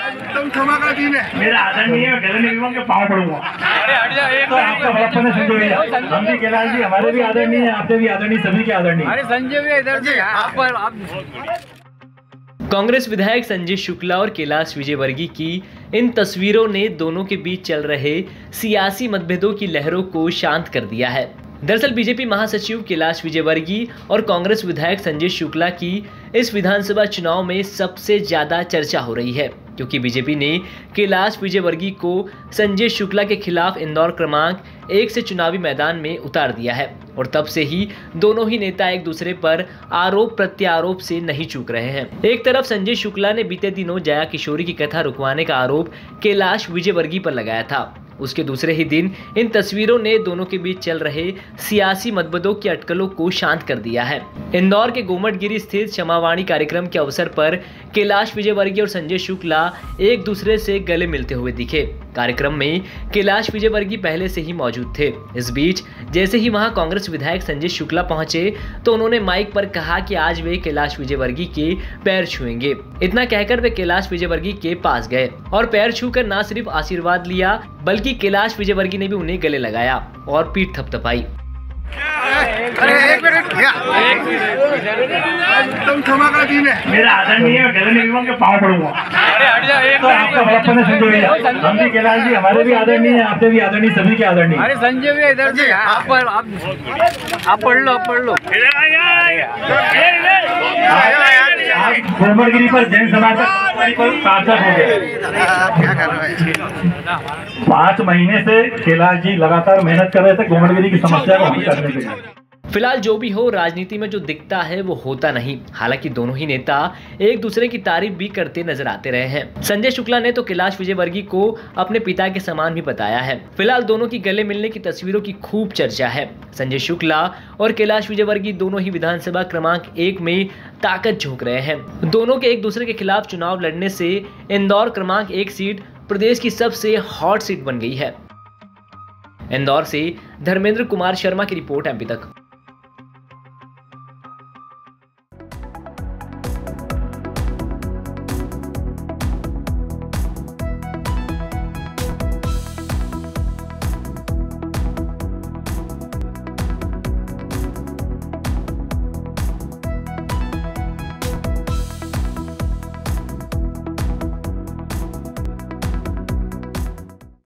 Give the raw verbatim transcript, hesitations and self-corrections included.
तुम क्षमा कर दी ने मेरा आदरणीय है, गले में विमान के पाँव पड़ूंगा। अरे हट जा, एक तो आपका बड़प्पन है संजय भैया, हम भी कैलाश जी, हमारे भी आदरणीय है, आपके भी आदरणीय, सभी के आदरणीय। अरे संजय भैया इधर से आप कांग्रेस विधायक संजय शुक्ला और कैलाश विजयवर्गीय की इन तस्वीरों ने दोनों के बीच चल रहे सियासी मतभेदों की लहरों को शांत कर दिया है। दरअसल बीजेपी महासचिव कैलाश विजयवर्गीय और कांग्रेस विधायक संजय शुक्ला की इस विधानसभा चुनाव में सबसे ज्यादा चर्चा हो रही है, क्योंकि बीजेपी ने कैलाश विजयवर्गीय को संजय शुक्ला के खिलाफ इंदौर क्रमांक एक से चुनावी मैदान में उतार दिया है और तब से ही दोनों ही नेता एक दूसरे पर आरोप प्रत्यारोप से नहीं चूक रहे हैं। एक तरफ संजय शुक्ला ने बीते दिनों जया किशोरी की कथा रुकवाने का आरोप कैलाश विजयवर्गीय पर लगाया था, उसके दूसरे ही दिन इन तस्वीरों ने दोनों के बीच चल रहे सियासी मतभेदों की अटकलों को शांत कर दिया है। इंदौर के गोमटगिरी स्थित क्षमावाणी कार्यक्रम के अवसर पर कैलाश विजयवर्गीय और संजय शुक्ला एक दूसरे से गले मिलते हुए दिखे। कार्यक्रम में कैलाश विजयवर्गीय पहले से ही मौजूद थे। इस बीच जैसे ही वहां कांग्रेस विधायक संजय शुक्ला पहुंचे तो उन्होंने माइक पर कहा कि आज वे कैलाश विजयवर्गीय के पैर छुएंगे। इतना कहकर वे कैलाश विजयवर्गीय के पास गए और पैर छूकर न सिर्फ आशीर्वाद लिया बल्कि कैलाश विजयवर्गीय ने भी उन्हें गले लगाया और पीठ थपथपाई। अरे एक मिनट तुम क्षमा कर दी ने मेरा आदरणीय है, गले में विमान के पाँव पड़ूंगा। अरे हट जा, एक तो आपका बड़प्पन है संजय भैया, हम भी कैलाश जी, हमारे भी आदरणीय है, आपके भी आदरणीय, सभी के आदरणीय। अरे संजय भैया इधर से आप आप पढ़ लो, आप पढ़ लो। गोमटगिरी पर जैन समाज पर सार्थक हो गए। क्या कर रहे हैं? पाँच महीने से कैलाश जी लगातार मेहनत कर रहे थे गोमटगिरी की समस्या को हल करने के लिए। फिलहाल जो भी हो, राजनीति में जो दिखता है वो होता नहीं। हालांकि दोनों ही नेता एक दूसरे की तारीफ भी करते नजर आते रहे हैं। संजय शुक्ला ने तो कैलाश विजयवर्गीय को अपने पिता के समान भी बताया है। फिलहाल दोनों की गले मिलने की तस्वीरों की खूब चर्चा है। संजय शुक्ला और कैलाश विजयवर्गीय दोनों ही विधानसभा क्रमांक एक में ताकत झोंक रहे हैं। दोनों के एक दूसरे के खिलाफ चुनाव लड़ने से इंदौर क्रमांक एक सीट प्रदेश की सबसे हॉट सीट बन गई है। इंदौर से धर्मेंद्र कुमार शर्मा की रिपोर्ट एमपी तक।